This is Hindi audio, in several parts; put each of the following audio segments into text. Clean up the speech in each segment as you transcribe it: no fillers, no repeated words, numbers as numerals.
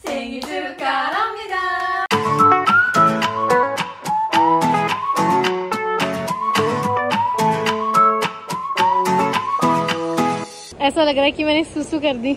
생일 축하합니다. ऐसा लग रहा है कि मैंने सुसु कर दी।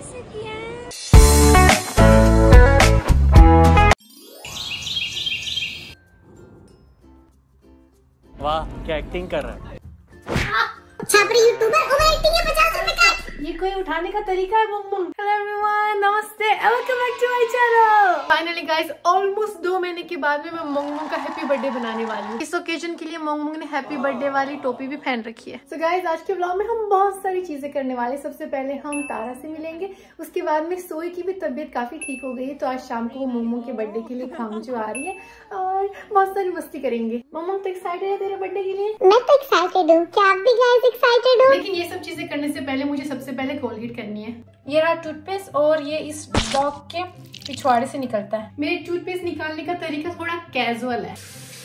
वाह क्या एक्टिंग कर रहा है। छापरी यूट्यूबर ओवर एक्टिंग है 50 रुपए का। ये कोई उठाने का तरीका है मम्मू। हेलो एवरीवन, नमस्ते, welcome back to my channel. Finally guys, almost 2 महीने के बाद में मैं मोंगमोंग का हैप्पी बर्थडे बनाने वाली हूँ। इस ओकेजन के लिए मोंगमोंग ने हैप्पी बर्थडे वाली टोपी भी पहन रखी है। सो गाइस, आज के व्लॉग में हम बहुत सारी चीजें करने वाले। सबसे पहले हम तारा से मिलेंगे, उसके बाद में सोई की भी तबीयत काफी ठीक हो गई है, तो आज शाम को वो मोंगमोंग के बर्थडे के लिए खामचू आ रही है और बहुत सारी मस्ती करेंगे। मोंगमोंग तो एक्साइटेड है तेरे बर्थडे के लिए? मैं तो एक्साइटेड हूँ, क्या आप भी गाइस एक्साइटेड हो? लेकिन ये सब चीजें करने से पहले मुझे सबसे पहले कोलगेट करनी है। ये रहा टूथपेस्ट और ये इस डॉग के पिछवाड़े से निकलता है। मेरे टूथपेस्ट निकालने का तरीका थोड़ा कैजुअल है।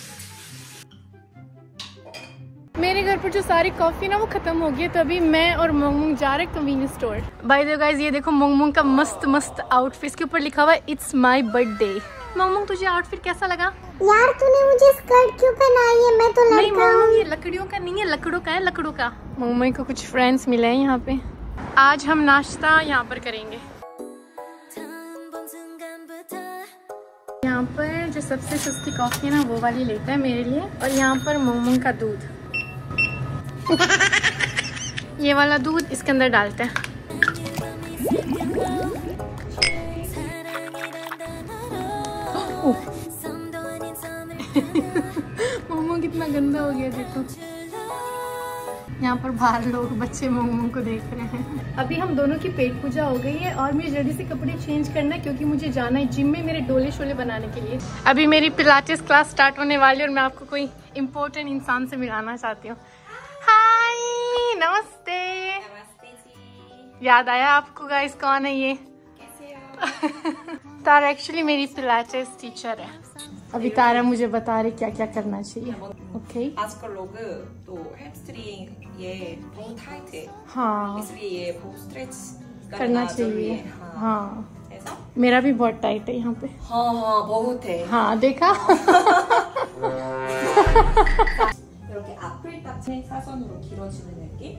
मेरे घर पर जो सारी कॉफी ना वो खत्म हो गई है, तो अभी मैं और मोंगमोंग जा रहे हैं convenience store. By the way guys, ये देखो मोंगमोंग का मस्त मस्त आउटफिट, इसके ऊपर लिखा हुआ है इट्स माय बर्थडे। मोंगमोंग, तुझे आउटफिट कैसा लगा? यार तूने मुझे स्कर्ट क्यों पहनाई है? मैं तो नहीं लड़का हूँ। मोंगमोंग, ये लकड़ियों का नहीं है, लकड़ों का है, लकड़ों का। मोंगमोंग को कुछ फ्रेंड्स मिले हैं यहाँ पे। आज हम नाश्ता यहाँ पर करेंगे। यहाँ पर जो सबसे सस्ती कॉफी है ना वो वाली लेता है मेरे लिए, और यहाँ पर मोंगमोंग का दूध ये वाला दूध इसके अंदर डालते हैं। मोंगमोंग कितना गंदा हो गया देखो। यहाँ पर बाहर लोग बच्चे मोंगमोंग को देख रहे हैं। अभी हम दोनों की पेट पूजा हो गई है और मुझे जल्दी से कपड़े चेंज करना है, क्योंकि मुझे जाना है जिम में मेरे डोले शोले बनाने के लिए। अभी मेरी पिलाटेस क्लास स्टार्ट होने वाली है और मैं आपको कोई इम्पोर्टेंट इंसान से मिलाना चाहती हूँ। हाय, नमस्ते। याद आया आपको गाइस कौन है ये? कैसे हो? तारा एक्चुअली मेरी पिलाटेस टीचर है। अभी तारा मुझे बता रही क्या क्या करना चाहिए। ओके, आजकल लोग तो हैमस्ट्रिंग ये बहुत टाइट है। हाँ, इसलिए ये बहुत स्ट्रेच करना चाहिए। हाँ, ऐसा? मेरा भी बहुत टाइट है यहाँ पे। हाँ बहुत है। हाँ देखा। 이렇게 앞을 딱 제 사선으로 길어지는 느낌?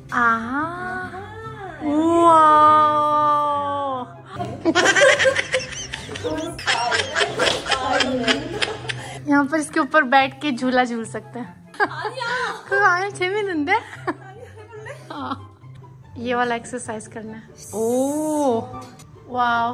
우와। यहाँ पर इसके ऊपर बैठ के झूला झूल सकते हैं। ये वाला एक्सरसाइज करना है। Oh wow.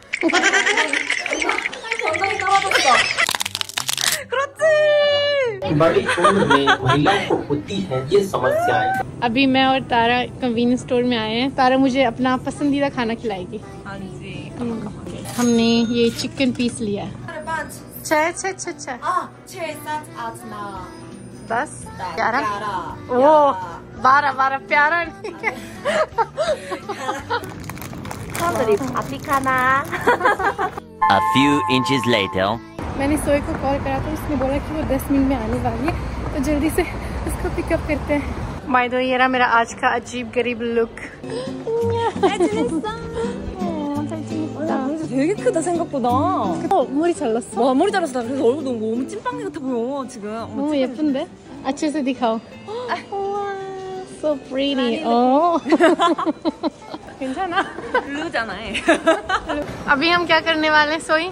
बड़ी उम्र में महिलाओं को होती है ये समस्याएं। अभी मैं और तारा कन्वीनियंस स्टोर में आए हैं। तारा मुझे अपना पसंदीदा खाना खिलाएगी। हाँ जी। हमने ये चिकन पीस लिया है। 10 11 ओह 12 प्यारा नहीं है। A few inches later. मैंने सोई को कॉल करा था, उसने बोला कि वो 10 मिनट में आने वाली है, तो जल्दी से उसको पिकअप करते हैं। बाय द वे, ये रहा मेरा आज का अजीब गरीब लुक। 되게 크다 생각보다. 머리 잘랐어? 와 머리 자랐어. 그래서 얼굴 너무 찐빵이 같아 보여 지금. 너무 예쁜데? अच्छे से दिखाओ। So pretty. Oh. 괜찮아? 블루잖아. अभी हम क्या करने वाले हैं सोई?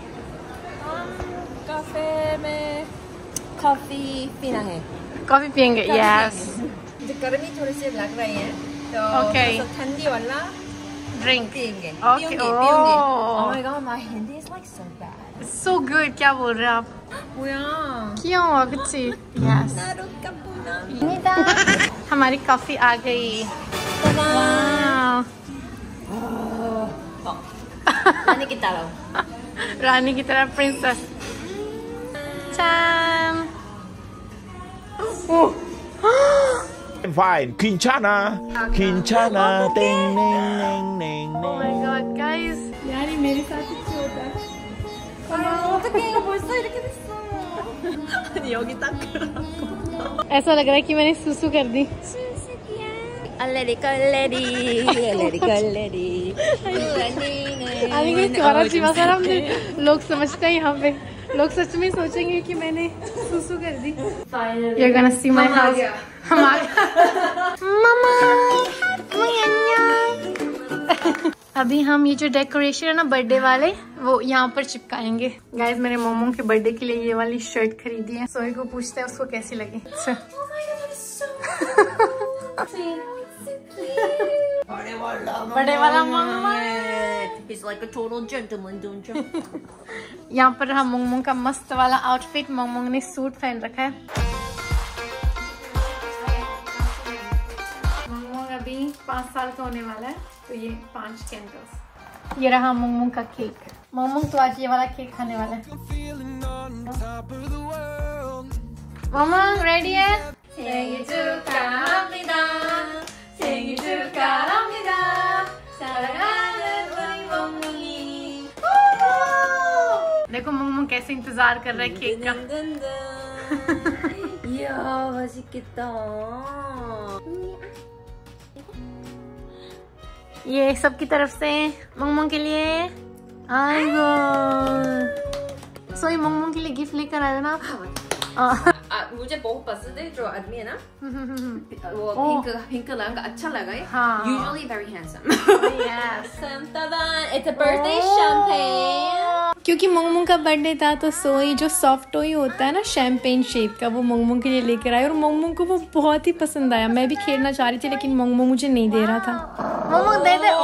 काफे में कॉफी पीना है। कॉफी पियेंगे। यस। गर्मी थोड़ी सी लग रही है तो Okay. ठंडी वाला ड्रिंक पियेंगे। Okay. पियेंगे। Oh. Oh my god, my Hindi is like so bad. So good. क्या बोल रहे हैं आप? 뭐야? 귀여워, 그치? Yes. हमारी कॉफी आ गई। वाह। रानी की तरह। रानी की तरह प्रिंसेस। चान। Fine, Quinchana, ding, ding, ding, Oh my god, guys. यार ये मेरे साथ ही क्यों होता है? 어떡해 이거 벌써 이렇게 됐어. 아니 여기 딱 그러고. ऐसा लग रहा है कि मैंने सुसु कर दी। let it go, let it go, let it. लोग समझते हैं यहाँ पे, लोग सच में सोचेंगे कि मैंने सुसु कर दी। You're gonna see my house. हम आ गया। अभी हम ये जो डेकोरेशन है ना बर्थडे वाले, वो यहाँ पर चिपकाएंगे। गाइस मैंने मोमो के बर्थडे के लिए ये वाली शर्ट खरीदी है। सोई को पूछते हैं उसको कैसी लगी। बड़े वाला momo. He's like a total gentleman, don't you? यहाँ पर हम मोमो का मस्त वाला आउटफिट, मोमो ने सूट पहन रखा है। मोमो अभी 5 साल का होने वाला है, तो ये 5 कैंडल्स। ये रहा मोमो का केक। मोमो तो आज ये वाला केक खाने वाला है। मोमो रेडी है? 생일 축하합니다. 생일 축하합니다. 사랑하는 우리 몽몽이. देखो मोमो कैसे इंतजार कर रहा है केक का। 이야, 맛있겠다. ये सबकी तरफ से मोमो के लिए। आएगो सोई मोमो के लिए गिफ्ट लेकर आयो ना। मुझे बहुत पसंद है जो आदमी है ना, वो पिंक रंग अच्छा लगा है। Usually very handsome. Yes. It's a birthday champagne. क्योंकि मोमो का बर्थडे था तो सोई जो सॉफ्ट टॉय होता है ना शैम्पेन शेप का, वो मोमो के लिए लेकर आई और मोमो को वो बहुत ही पसंद आया। मैं भी खेलना चाह रही थी लेकिन मोमो मुझे नहीं दे रहा था। मोमो दे दे।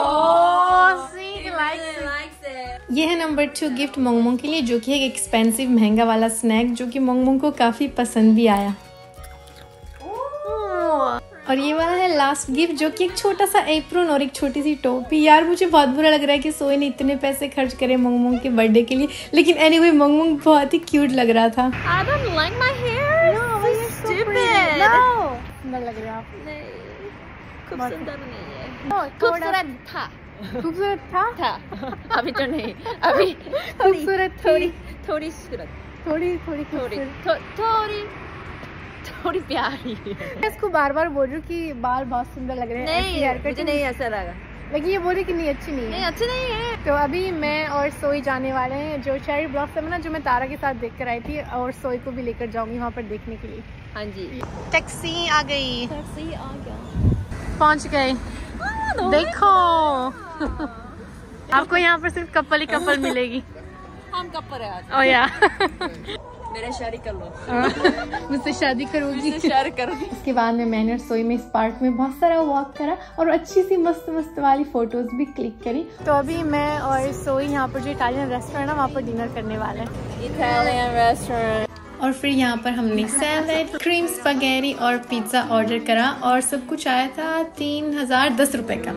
ये है नंबर 2 गिफ्ट मोमो के लिए, जो कि एक एक्सपेंसिव महंगा वाला स्नैक, जो कि मोमो को काफी पसंद भी आया। और ये वाला है लास्ट गिफ्ट, जो कि एक छोटा सा एप्रन और एक छोटी सी टोपी। यार मुझे बहुत बुरा लग रहा है कि सोई ने इतने पैसे खर्च करे मोमो के बर्थडे के लिए, लेकिन एनीवे मोमो बहुत ही क्यूट लग रहा था। I don't like my hair. No, so stupid. No. सुंदर लग रहा है आप। खूब सुंदर नहीं है। खूबसूरत था। खूबसूरत था। अभी तो नहीं, अभी खूबसूरत थोड़ी सूरत, थोड़ी प्यारी। मैं इसको बार बार बोल रही हूँ कि बाल बहुत सुंदर लग रहे हैं। नहीं, मुझे नहीं ऐसा लगा, लेकिन ये बोल रही कि नहीं अच्छी नहीं है। नहीं अच्छी नहीं है। तो अभी मैं और सोई जाने वाले हैं जो चेरी ब्लॉसम है ना, जो मैं तारा के साथ देख कर आई थी, और सोई को भी लेकर जाऊंगी वहाँ पर देखने के लिए। हाँ जी, टैक्सी आ गई। टैक्सी आ गया, पहुँच गए। देखो आपको यहाँ पर सिर्फ कपल ही कपल मिलेगी। हम कपल है आज। ओह या मेरा शादी कर लो। मुझसे शादी करोगी? शादी करोगी। इसके बाद में मैंने और सोई में इस पार्क में बहुत सारा वॉक करा और अच्छी सी मस्त मस्त वाली फोटोज भी क्लिक करी। तो अभी मैं और सोई यहाँ पर जो इटालियन रेस्टोरेंट है वहाँ पर डिनर करने वाले हैं। Italian restaurant. और फिर यहाँ पर हमने सैलेड, क्रीम स्पैगेटी और पिज्जा ऑर्डर करा और सब कुछ आया था 3010 रुपए का।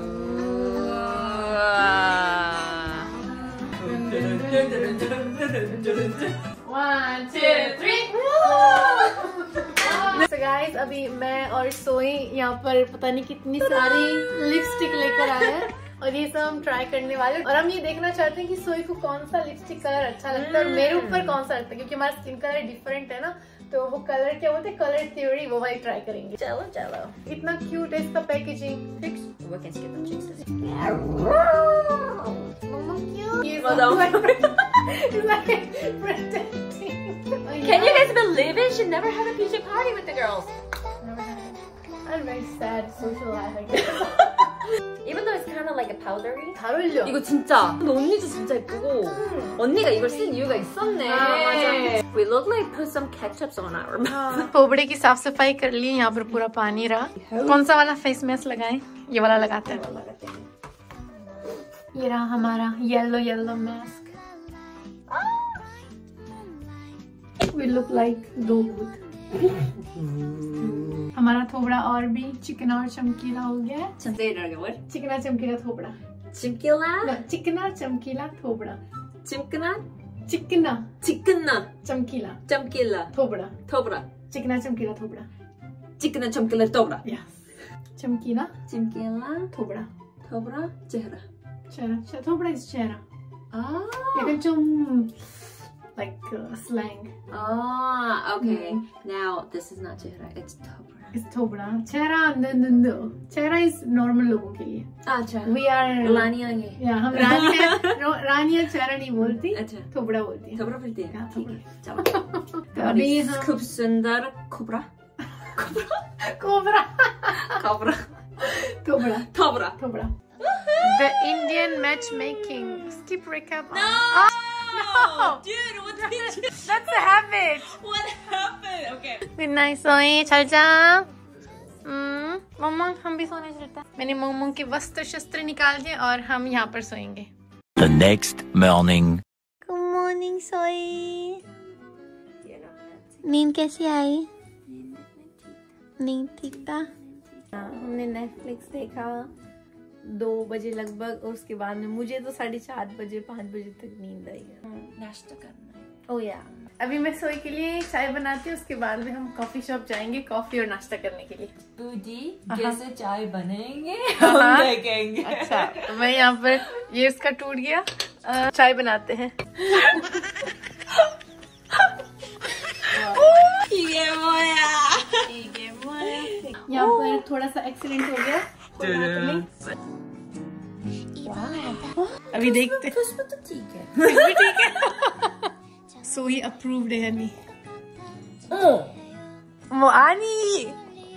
One, 2, 3. So guys, अभी मैं और सोई यहाँ पर पता नहीं कितनी सारी लिपस्टिक लेकर आए हैं और ये सब हम ट्राई करने वाले हैं। और हम ये देखना चाहते हैं कि सोई को कौन सा लिपस्टिक कलर अच्छा लगता है और मेरे ऊपर कौन सा लगता है, क्योंकि हमारा स्किन कलर डिफरेंट है ना, तो वो कलर क्या बोलते हैं, कलर थ्योरी, वो वाली ट्राई करेंगे। चलो इतना क्यूट है इसका packaging. Can you guys believe it? She never had a PJ party with the girls. I'm very sad social life, I guess. Even though it's kind of like a powdery. 잘 어울려. 이거 진짜. 근데 언니도 진짜 예쁘고. 언니가 이걸 쓴 이유가 있었네. 맞아. We look like put some ketchup on our mouth. खोपड़े की साफ सफाई कर ली, यहाँ पर पूरा पानी रहा। कौन सा वाला फेस मास्क लगाएं? ये वाला लगाते हैं। ये रहा हमारा yellow mask. We look like दूध। हमारा थोबड़ा और भी चिकना और चमकीला हो गया है। चिकना चमकीला थोबड़ा। चिमकीला? चिकना चमकीला थोबड़ा। चिमकना? चिकना चमकीला थोबड़ा। चिकना चमकीला थोबड़ा। चिकना चमकीला थोबड़ा। Yes. चमकीला थोबड़ा। चेहरा। थोबड़ा is चेहरा. ये जो like slang. Okay. Now this is not chehra, it's thobra. इस थोबड़ा चेहरा चेहरा इस नॉर्मल लोगों के लिए। अच्छा वी आर रानियां हैं। या हम रानियां चेहरा नहीं बोलती, अच्छा थोबड़ा बोलती है। थोबड़ा बोलती है। ठीक है तो अभी हम खूब सुंदर खोबरा कोबरा खोबरा थोबड़ा थोबरा थोबड़ा। The Indian matchmaking. Skip recap. No! No! Dude, what did you... That's a habit. What happened? Okay. Good night, सोए चल जा। मम्मा हम भी सोने चलते हैं। मैंने मम्मा के वस्त्र शस्त्र निकाल दिए और हम यहाँ पर सोएंगे। The next morning. Good morning, सोई। नींद कैसी आई? नींद ठीक था। हमने नेटफ्लिक्स देखा 2 बजे लगभग और उसके बाद में मुझे तो 4:30 बजे 5 बजे तक नींद आई है। नाश्ता करना है। ओह या अभी मैं सोई के लिए चाय बनाती हूँ, उसके बाद में हम कॉफी शॉप जाएंगे कॉफी और नाश्ता करने के लिए। बूजी कैसे चाय बनेंगे हम देखेंगे। अच्छा तो मैं यहाँ पर ये इसका टूट गया, चाय बनाते हैं। यहाँ पर थोड़ा सा एक्सीडेंट हो गया, कोई बात नहीं। अभी देखते हैं। खुशबू तो ठीक है। ठीक है। सोई अप्रूव्ड है नहीं। वो आनी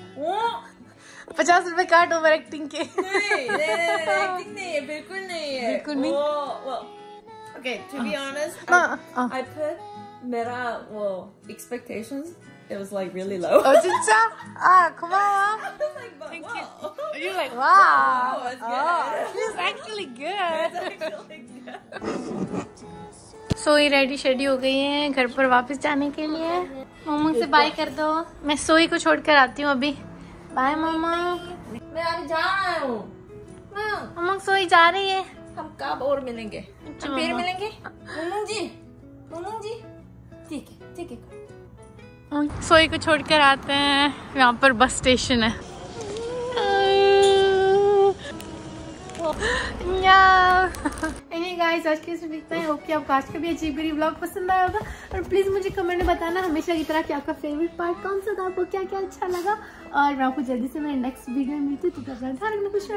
50 रुपए काट ओवर एक्टिंग के। एक्टिंग नहीं है, बिल्कुल नहीं है। बिल्कुल नहीं। Okay, to be honest, I put मेरा वो expectations, it was like really low. Oh, चिंचा, come on. Thank you. You're like, wow. It's good. She's actually good. It's actually good. सोई रेडी शेडी हो गई है घर पर वापस जाने के लिए। मम्मा से बाय कर दो। मैं सोई को छोड़कर आती हूँ अभी। बाय मम्मा। मैं अभी जा रहा हूँ। मम्मा सोई जा रही है। हम कब और मिलेंगे? हम फिर मिलेंगे? मम्मा जी ठीक है। सोई को छोड़कर आते हैं, यहाँ पर बस स्टेशन है। Anyway guys, आज के लिए इतना ही। होप कि आपको आज का भी अजीब गरीब व्लॉग पसंद आया होगा और प्लीज मुझे कमेंट में बताना हमेशा की तरह कि आपका फेवरेट पार्ट कौन सा था, आपको क्या क्या अच्छा लगा। और मैं आपको जल्दी से मेरे नेक्स्ट वीडियो में मिलती हूँ। तो ध्यान रखना, खुश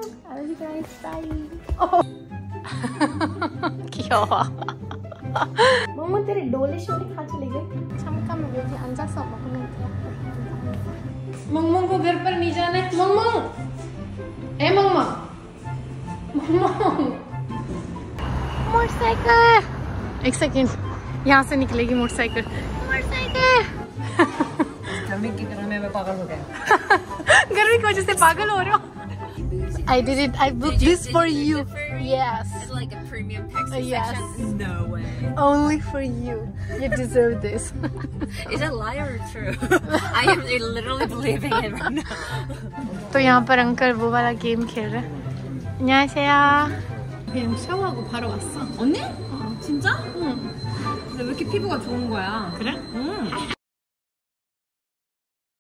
मम्मा तेरे डोले शोले खा चले गए। मम्मा को घर पर नहीं जाना है। मम्मा ए मम्मा मोटरसाइकिल। एक सेकेंड, यहाँ से निकलेगी मोटरसाइकिल। गर्मी की वजह में मैं पागल हो गया। गर्मी की वजह से पागल हो रहे हो। I did it. I booked this for you. Yes. It's like a premium taxi Yes. section. No way. Only for you. You deserve this. Is it lie or true? I am literally believing it right now. तो यहाँ पर अंकल वो वाला गेम खेल रहे हैं। 안녕하세요. 그냥 샤워하고 바로 왔어. 언니? 진짜? 응. 근데 왜 이렇게 피부가 좋은 거야? 그래?